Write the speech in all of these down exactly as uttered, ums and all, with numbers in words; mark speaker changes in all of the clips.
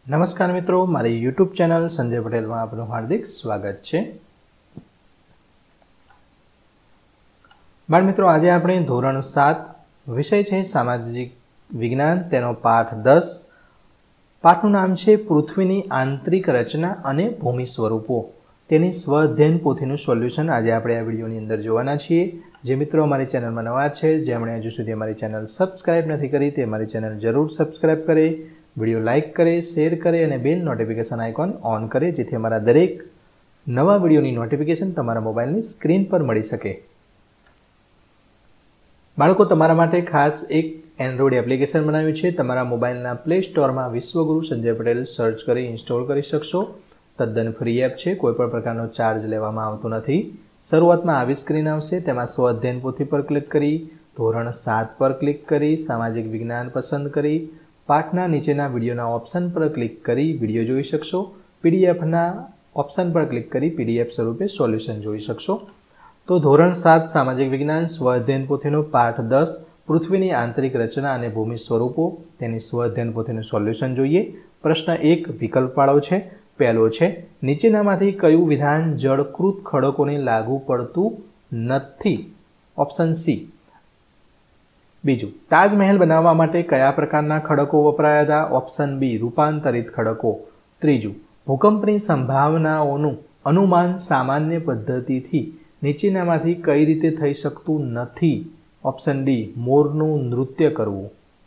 Speaker 1: નમસ્કાર મિત્રો, મારી યુટ્યુબ ચેનલ સંજય પટેલમાં આપનું હાર્દિક સ્વાગત છે। બાળ મિત્રો, આજે આપણે ધોરણ સાત વિષય છે સામાજિક વિજ્ઞાન, તેનો પાઠ દસ। પાઠનું નામ છે પૃથ્વીની આંતરિક રચના અને ભૂમિ સ્વરૂપો। તેની સ્વઅધ્યયન પોથીનું સોલ્યુશન આજે આપણે આ વિડીયોની અંદર જોવાના છીએ। જે મિત્રો અમારી ચેનલમાં નવા છે, જેમણે હજુ સુધી અમારી ચેનલ સબસ્ક્રાઇબ નથી કરી, તે અમારી ચેનલ જરૂર સબસ્ક્રાઇબ કરે, વિડીયો લાઇક કરે, શેર કરે અને બેલ નોટિફિકેશન આઇકોન ઓન કરે, જેથી અમારા દરેક નવા વિડીયોની નોટિફિકેશન તમારા મોબાઈલની સ્ક્રીન પર મળી શકે। બાળકો, તમારા માટે ખાસ એક એન્ડ્રોઇડ એપ્લિકેશન બનાવ્યું છે। તમારા મોબાઈલના પ્લે સ્ટોરમાં વિશ્વગુરુ સંજય પટેલ સર્ચ કરી ઇન્સ્ટોલ કરી શકશો। તદ્દન ફ્રી એપ છે, કોઈ પણ પ્રકારનો ચાર્જ લેવામાં આવતો નથી। શરૂઆતમાં આવી સ્ક્રીન આવશે, તેમાં સ્વઅધ્યયન પોથી પર ક્લિક કરી, ધોરણ સાત પર ક્લિક કરી, સામાજિક વિજ્ઞાન પસંદ કરી, પાઠના નીચેના વિડીયોના ઓપ્શન પર ક્લિક કરી વિડીયો જોઈ શકશો। પીડીએફના ઓપ્શન પર ક્લિક કરી પીડીએફ સ્વરૂપે સોલ્યુશન જોઈ શકશો। તો ધોરણ સાત સામાજિક વિજ્ઞાન સ્વઅધ્યયન પોથીનો પાઠ દસ પૃથ્વીની આંતરિક રચના અને ભૂમિ સ્વરૂપો, તેની સ્વઅધ્યયન પોથીનું સોલ્યુશન જોઈએ। પ્રશ્ન એક વિકલ્પવાળો છે। પહેલો છે, નીચેનામાંથી કયું વિધાન જળકૃત ખડકોને લાગુ પડતું નથી? Option C. બીજું, તાજમહેલ બનાવવા માટે કયા પ્રકારના ખડકો વપરાયા હતા? ઓપ્શન બી, રૂપાંતરિત ખડકો। ત્રીજું, ભૂકંપની સંભાવનાઓનું અનુમાન સામાન્ય પદ્ધતિથી નીચેનામાંથી કઈ રીતે થઈ શકતું નથી? ઓપ્શન ડી, મોરનું નૃત્ય કરવું।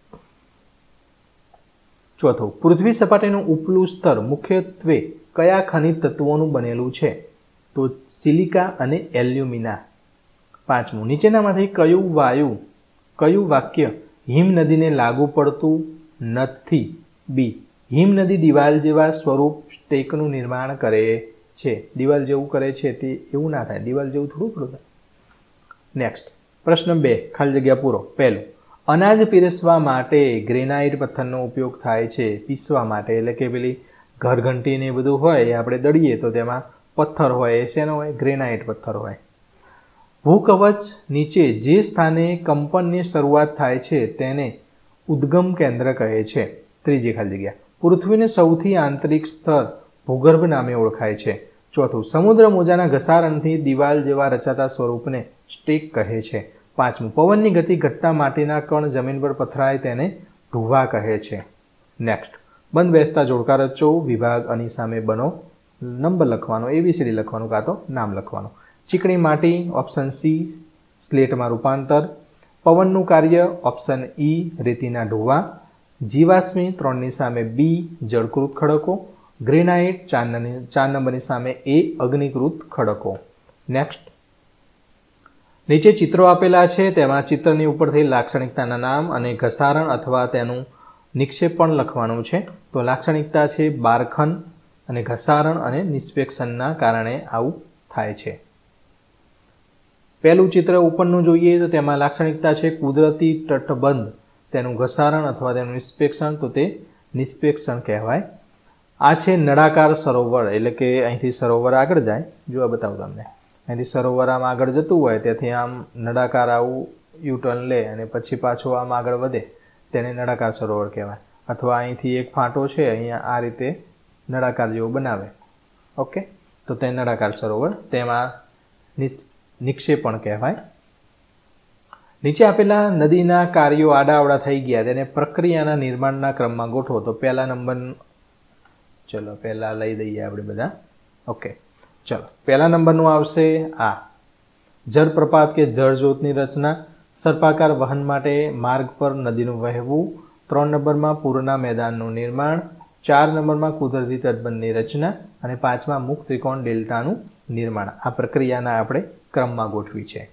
Speaker 1: ચોથું, પૃથ્વી સપાટીનું ઉપલું સ્તર મુખ્યત્વે કયા ખનિજ તત્વોનું બનેલું છે? તો સિલિકા અને એલ્યુમિના। પાંચમું, નીચેનામાંથી કયું વાયુ કયું વાક્ય હિમનદીને લાગુ પડતું નથી? બી, હિમનદી દિવાલ જેવા સ્વરૂપ સ્ટેકનું નિર્માણ કરે છે। દિવાલ જેવું કરે છે તે એવું ના થાય, દિવાલ જેવું થોડું થોડું થાય। નેક્સ્ટ, પ્રશ્ન બે, ખાલી જગ્યા પૂરો। પહેલું, અનાજ પીરસવા માટે ગ્રેનાઇટ પથ્થરનો ઉપયોગ થાય છે પીસવા માટે, એટલે કે પેલી ઘરઘંટી ને બધું હોય એ આપણે દળીએ તો તેમાં પથ્થર હોય, એ શેનો હોય? ગ્રેનાઇટ પથ્થર હોય। ભૂકવચ નીચે જે સ્થાને કંપનની શરૂઆત થાય છે તેને ઉદ્ગમ કેન્દ્ર કહે છે। ત્રીજી ખાલી જગ્યા, પૃથ્વીનું સૌથી આંતરિક સ્તર ભૂગર્ભ નામે ઓળખાય છે। ચોથું, સમુદ્ર મોજાના ઘસારણથી દિવાલ જેવા રચાતા સ્વરૂપને સ્ટેક કહે છે। પાંચમું, પવનની ગતિ ઘટતા માટીના કણ જમીન પર પથરાય તેને ઢૂવા કહે છે। નેક્સ્ટ, બંધ બેસતા જોડકા રચો, વિભાગ અની સામે બનો, નંબર લખવાનો, એબીસીડી લખવાનું, કાં તો નામ લખવાનું। ચીકણી માટી, ઓપ્શન સી, સ્લેટમાં રૂપાંતર। પવનનું કાર્ય, ઓપ્શન ઈ, રેતીના ઢૂવા। જીવાશ્મી, ત્રણની સામે બી, જળકૃત ખડકો। ગ્રેનાઇટ, ચાર ચાર નંબરની સામે એ, અગ્નિકૃત ખડકો। નેક્સ્ટ, નીચે ચિત્રો આપેલા છે, તેમાં ચિત્રની ઉપરથી લાક્ષણિકતાના નામ અને ઘસારણ અથવા તેનું નિક્ષેપણ લખવાનું છે। તો લાક્ષણિકતા છે બારખંડ અને ઘસારણ અને નિષ્પેક્ષણના કારણે આવું થાય છે। પહેલું ચિત્ર ઉપરનું જોઈએ તો તેમાં લાક્ષણિકતા છે કુદરતી તટબંધ, તેનું ઘસારણ અથવા તેનું નિષ્પેક્ષણ, તો તે નિષ્પેક્ષણ કહેવાય। આ છે નળાકાર સરોવર, એટલે કે અહીંથી સરોવર આગળ જાય, જો આ બતાવું તમને, અહીંથી સરોવર આમ આગળ જતું હોય ત્યાંથી આમ નળાકાર આવું યુટર્ન લે અને પછી પાછો આમ આગળ વધે, તેને નળાકાર સરોવર કહેવાય। અથવા અહીંથી એક ફાંટો છે, અહીંયા આ રીતે નળાકાર જેવો બનાવે, ઓકે, તો તે નળાકાર સરોવર, તેમાં નિસ નિક્ષેપણ કહેવાય। નીચે આપેલા નદીના કાર્યો આડાઅવળા થઈ ગયા, તેને પ્રક્રિયાના નિર્માણના ક્રમમાં ગોઠવો। તો પહેલા નંબર, ચલો પહેલા લઈ દઈએ આપણે બધા, ઓકે, ચલો પહેલા નંબરનું આવશે આ જળપ્રપાત કે જળજોતની રચના। સર્પાકાર વહન માટે માર્ગ પર નદીનું વહેવું। ત્રણ નંબરમાં પૂરના મેદાનનું નિર્માણ। ચાર નંબરમાં કુદરતી તટબંધની રચના અને પાંચમાં મુખ ત્રિકોણ ડેલ્ટાનું નિર્માણ। આ પ્રક્રિયાના આપણે ક્રમમાં ગોઠવી છે।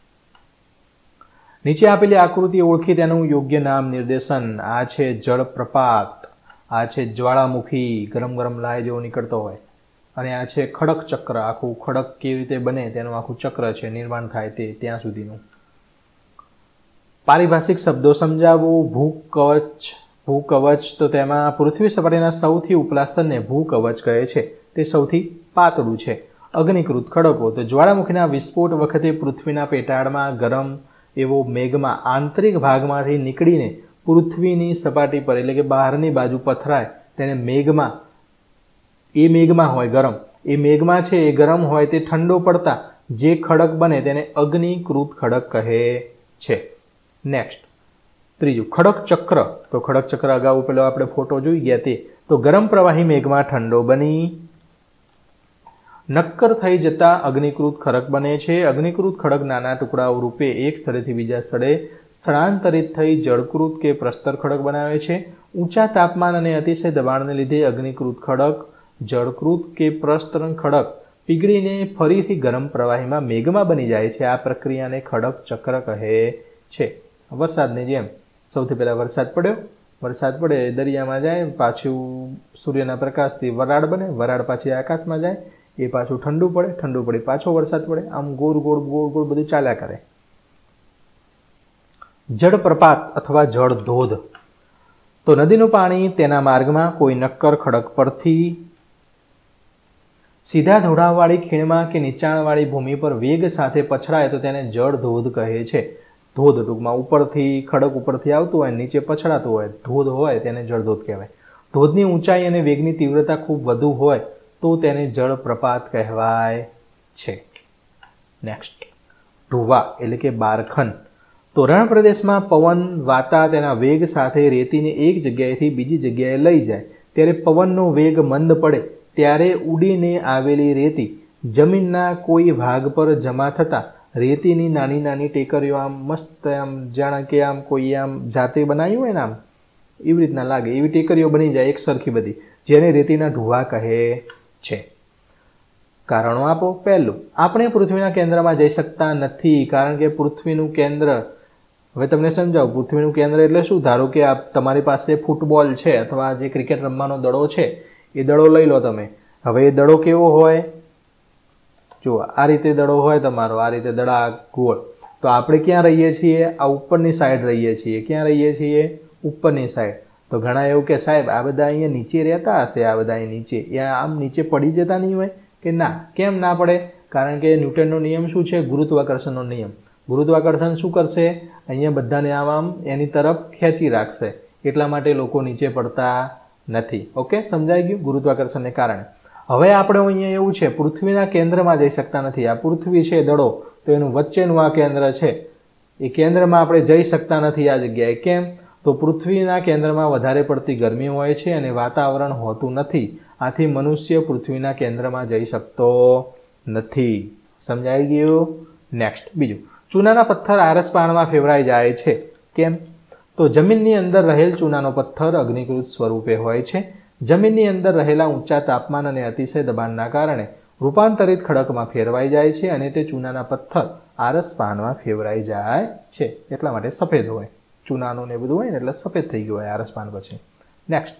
Speaker 1: નીચે આપેલી આકૃતિ ઓળખી તેનું યોગ્ય નામ નિર્દેશન। આ છે જળપ્રપાત, આ છે જ્વાળામુખી, ગરમ ગરમ લાય જેવો નીકળતો હોય, અને આ છે ખડક ચક્ર, આખું ખડક કેવી રીતે બને તેનું આખું ચક્ર છે, નિર્માણ થાય તે ત્યાં સુધીનું। પારિભાષિક શબ્દો સમજાવો। ભૂકવચ, ભૂકવચ, તો તેમાં પૃથ્વી સપાટીના સૌથી ઉપલા સ્તરને ભૂકવચ કહે છે, તે સૌથી પાતળું છે। અગ્નિકૃત ખડકો, તો જ્વાળામુખીના વિસ્ફોટ વખતે પૃથ્વીના પેટાળમાં ગરમ એવો મેઘમાં આંતરિક ભાગમાંથી નીકળીને પૃથ્વીની સપાટી પર, એટલે કે બહારની બાજુ પથરાય તેને મેઘમાં એ મેઘમાં હોય ગરમ, એ મેઘમાં છે એ ગરમ હોય તે ઠંડો પડતા જે ખડક બને તેને અગ્નિકૃત ખડક કહે છે. નેક્સ્ટ ત્રીજું ખડક ચક્ર. તો ખડક ચક્ર અગાઉ પેલો આપણે ફોટો જોઈ ગયા તે. તો ગરમ પ્રવાહી મેઘમાં ઠંડો બની નક્કર થઈ જતા અગ્નિકૃત ખડક બને છે. અગ્નિકૃત ખડક નાના ટુકડાઓ રૂપે એક સ્થળેથી બીજા સ્થળે સ્થળાંતરિત થઈ જળકૃત કે પ્રસ્તર ખડક બનાવે છે. ઊંચા તાપમાન અને અતિશય દબાણને લીધે અગ્નિકૃત ખડક જળકૃત કે પ્રસ્તરણ ખડક પીગળીને ફરીથી ગરમ પ્રવાહીમાં મેઘમાં બની જાય છે. આ પ્રક્રિયાને ખડક ચક્ર કહે છે. વરસાદની જેમ સૌથી પહેલાં વરસાદ પડ્યો, વરસાદ પડે દરિયામાં જાય, પાછું સૂર્યના પ્રકાશથી વરાળ બને, વરાળ પાછી આકાશમાં જાય, એ પાછું ઠંડુ પડે, ઠંડુ પડી પાછો વરસાદ પડે, આમ ગોળ ગોળ ગોળ ગોળ બધું ચાલ્યા કરે. જળપ્રપાત અથવા જળ ધોધ. તો નદીનું પાણી તેના માર્ગમાં કોઈ નક્કર ખડક પરથી સીધા ઢોળાવવાળી ખીણમાં કે નીચાણવાળી ભૂમિ પર વેગ સાથે પછડાય તો તેને જળ ધોધ કહે છે. ધોધ ટૂંકમાં ઉપરથી ખડક ઉપરથી આવતું હોય, નીચે પછડાતું હોય, ધોધ હોય તેને જળધોધ કહેવાય. ધોધની ઊંચાઈ અને વેગની તીવ્રતા ખૂબ વધુ હોય તો તેને જળપ્રપાત કહેવાય છે. નેક્સ્ટ ઢોવા એટલે કે બારખન. તો રણ પ્રદેશમાં પવન વાતા તેના વેગ સાથે રેતીને એક જગ્યાએથી બીજી જગ્યાએ લઈ જાય ત્યારે પવનનો વેગ મંદ પડે ત્યારે ઉડીને આવેલી રેતી જમીનના કોઈ ભાગ પર જમા થતાં રેતીની નાની નાની ટેકરીઓ આમ મસ્ત આમ જાણે કે આમ કોઈ આમ જાતે બનાવી હોય ને આમ એવી રીતના લાગે એવી ટેકરીઓ બની જાય એક સરખી બધી, જેને રેતીના ઢોવા કહે છે. કારણો આપો. પહેલું, આપણે પૃથ્વીના કેન્દ્રમાં જઈ શકતા નથી કારણ કે પૃથ્વીનું કેન્દ્ર, હવે તમને સમજાવું, પૃથ્વીનું કેન્દ્ર એટલે શું? ધારો કે આ તમારી પાસે ફૂટબોલ છે અથવા જે ક્રિકેટ રમવાનો દડો છે એ દડો લઈ લો તમે. હવે એ દડો કેવો હોય? જો આ રીતે દડો હોય તમારો, આ રીતે દડા ગોળ. તો આપણે ક્યાં રહીએ છીએ? આ ઉપરની સાઈડ રહીએ છીએ. ક્યાં રહીએ છીએ? ઉપરની સાઈડ. તો ઘણા એવું કે સાહેબ આ બધા અહીંયા નીચે રહેતા હશે, આ બધા અહીં નીચે, એ આમ નીચે પડી જતા નહીં હોય કે ના? કેમ ના પડે? કારણ કે ન્યૂટનનો નિયમ શું છે? ગુરુત્વાકર્ષણનો નિયમ. ગુરુત્વાકર્ષણ શું કરશે? અહીંયા બધાને આમ આમ એની તરફ ખેંચી રાખશે, એટલા માટે લોકો નીચે પડતા નથી. ઓકે, સમજાઈ ગયું? ગુરુત્વાકર્ષણને કારણે. હવે આપણે અહીંયા એવું છે, પૃથ્વીના કેન્દ્રમાં જઈ શકતા નથી. આ પૃથ્વી છે દડો, તો એનું વચ્ચેનું આ કેન્દ્ર છે, એ કેન્દ્રમાં આપણે જઈ શકતા નથી આ જગ્યાએ. કેમ? તો પૃથ્વીના કેન્દ્રમાં વધારે પડતી ગરમી હોય છે અને વાતાવરણ હોતું નથી. આથી મનુષ્ય પૃથ્વીના કેન્દ્રમાં જઈ શકતો નથી. સમજાઈ ગયું? નેક્સ્ટ બીજું, ચૂનાના પથ્થર આરસ પાણીમાં ફેવરાઈ જાય છે. કેમ? તો જમીનની અંદર રહેલ ચૂનાનો પથ્થર અગ્નિકૃત સ્વરૂપે હોય છે. જમીનની અંદર રહેલા ઊંચા તાપમાન અને અતિશય દબાણના કારણે રૂપાંતરિત ખડકમાં ફેરવાઈ જાય છે અને તે ચૂનાના પથ્થર આરસ પાનમાં ફેવરાઈ જાય છે. એટલા માટે સફેદ હોય, ચૂનાનું ને બધું હોય ને એટલે સફેદ થઈ ગયું હોય આરસ પાન પછી. નેક્સ્ટ,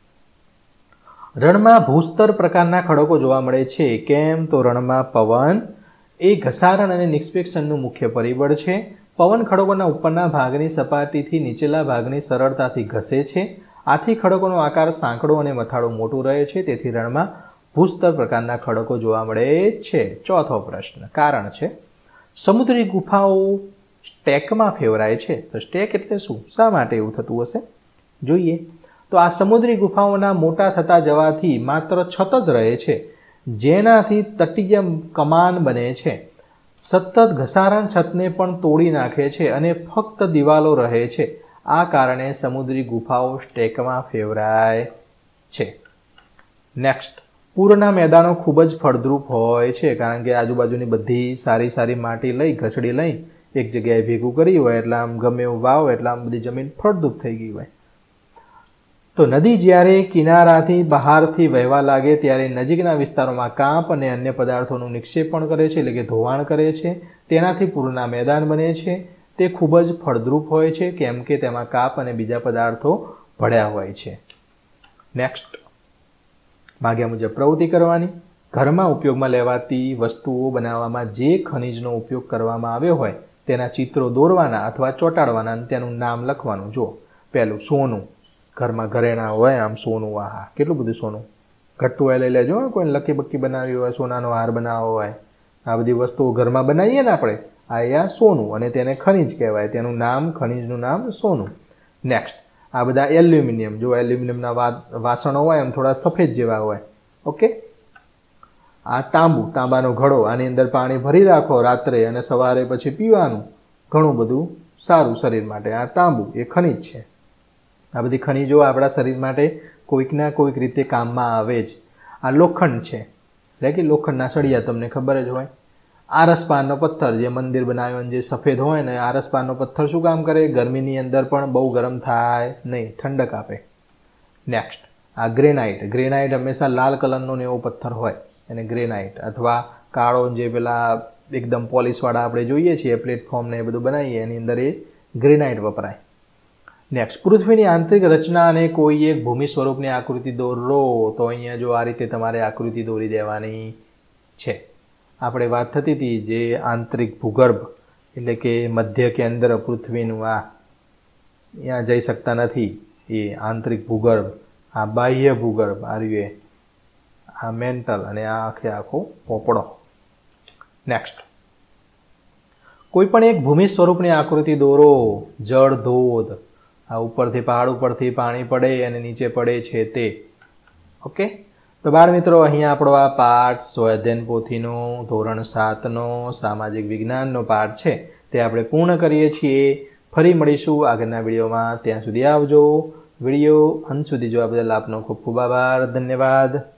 Speaker 1: રણમાં ભૂસ્તર પ્રકારના ખડકો જોવા મળે છે. કેમ? તો રણમાં પવન એ ઘસારણ અને નિક્ષેપણનું મુખ્ય પરિબળ છે. પવન ખડકોના ઉપરના ભાગની સપાટીથી નીચેલા ભાગની સરળતાથી ઘસે છે. આથી ખડકોનો આકાર સાંકડો અને મથાળું મોટું રહે છે. તેથી રણમાં ભૂસ્તર પ્રકારના ખડકો જોવા મળે છે. ચોથો પ્રશ્ન, કારણ છે. સમુદ્રી ગુફાઓ સ્ટેકમાં ફેવરાય છે. તો સ્ટેક એટલે શું? શા માટે એવું થતું હશે? જોઈએ. તો આ સમુદ્રી ગુફાઓના મોટા થતા જવાથી માત્ર છત જ રહે છે, જેનાથી તટીય કમાન બને છે. સતત ઘસારણ છતને પણ તોડી નાખે છે અને ફક્ત દિવાલો રહે છે. આ કારણે સમુદ્રી ગુફાઓ સ્ટેકમાં ફેવરાય છે. નેક્સ્ટ, પૂરના મેદાનો ખૂબ જ ફળદ્રુપ હોય છે કારણ કે આજુબાજુની બધી સારી સારી માટી લઈ ઘસડી લઈ એક જગ્યાએ ભેગું કરી હોય એટલે આમ ગમે એવું વાવ એટલે આમ બધી જમીન ફળદ્રુપ થઈ ગઈ હોય. તો નદી જ્યારે કિનારાથી બહારથી વહેવા લાગે ત્યારે નજીકના વિસ્તારોમાં કાંપ અને અન્ય પદાર્થોનું નિક્ષેપણ કરે છે, એટલે કે ધોવાણ કરે છે. તેનાથી પૂરના મેદાન બને છે. તે ખૂબ જ ફળદ્રુપ હોય છે કેમ કે તેમાં કાપ અને બીજા પદાર્થો ભળ્યા હોય છે. નેક્સ્ટ, માગ્યા મુજબ પ્રવૃત્તિ કરવાની. ઘરમાં ઉપયોગમાં લેવાતી વસ્તુઓ બનાવવામાં જે ખનિજનો ઉપયોગ કરવામાં આવ્યો હોય તેના ચિત્રો દોરવાના અથવા ચોંટાડવાના અને તેનું નામ લખવાનું. જુઓ, પહેલું સોનું. ઘરમાં ઘરેણા હોય આમ સોનું, આહા કેટલું બધું સોનું. ઘટતું હોય લઈ લેજો. કોઈ લકી બક્કી બનાવી હોય, સોનાનો હાર બનાવવો હોય, આ બધી વસ્તુઓ ઘરમાં બનાવીએ ને આપણે, આ અહીંયા સોનું અને તેને ખનિજ કહેવાય. તેનું નામ, ખનિજનું નામ સોનું. નેક્સ્ટ, आ बधा एल्युमिनियम, जो एल्युमिनियमना वासणो होय एम थोड़ा सफेद जेवा होय। ओके, आ तांबू, तांबानो घड़ो, आनी अंदर पाणी भरी राखो रात्रे अने सवारे पछी पीवानुं, घणुं बधुं सारुं शरीर माटे। आ तांबू ए खनिज छे। आ बधी खनिजो आपણા शरीर माटे कोईकना कोईक रीते काममां आवे ज। आ लोखंड छे, એટલે કે લોખંડના સળિયા તમને ખબર જ હોય। આરસપારનો પથ્થર, જે મંદિર બનાવ્યો જે સફેદ હોય ને, આરસપારનો પથ્થર શું કામ કરે? ગરમીની અંદર પણ બહુ ગરમ થાય નહીં, ઠંડક આપે। નેક્સ્ટ, આ ગ્રેનાઇટ, ગ્રેનાઇટ હંમેશા લાલ કલરનો ને એવો પથ્થર હોય એને ગ્રેનાઇટ, અથવા કાળો જે પેલા એકદમ પોલિશવાળા આપણે જોઈએ છીએ પ્લેટફોર્મ ને એ બધું બનાવીએ એની અંદર એ ગ્રેનાઇટ વપરાય। નેક્સ્ટ, પૃથ્વીની આંતરિક રચના અને કોઈ એક ભૂમિ સ્વરૂપની આકૃતિ દોરો, તો અહીંયા જો આ રીતે તમારે આકૃતિ દોરી દેવાની છે। આપણે વાત થતી હતી જે આંતરિક ભૂગર્ભ એટલે કે મધ્ય કેન્દ્ર પૃથ્વીનું, આ અહીંયા જઈ શકતા નથી એ આંતરિક ભૂગર્ભ, આ બાહ્ય ભૂગર્ભ આ રહ્યું, આ મેન્ટલ, અને આ આખે આખો પોપડો। નેક્સ્ટ, કોઈ પણ એક ભૂમિ સ્વરૂપની આકૃતિ દોરો। જળ ધોધ, આ ઉપરથી પહાડ ઉપરથી પાણી પડે અને નીચે પડે છે તે। ઓકે, તો બાળ મિત્રો અહીંયા આપણો આ પાઠ સ્વાધ્યાયન પોથીનો ધોરણ સાતનો સામાજિક વિજ્ઞાનનો પાઠ છે તે આપણે પૂર્ણ કરીએ છીએ। ફરી મળીશું આગળના વિડીયોમાં, ત્યાં સુધી આવજો। વિડીયો અંત સુધી જોવા બદલ આપનો ખૂબ ખૂબ આભાર, ધન્યવાદ।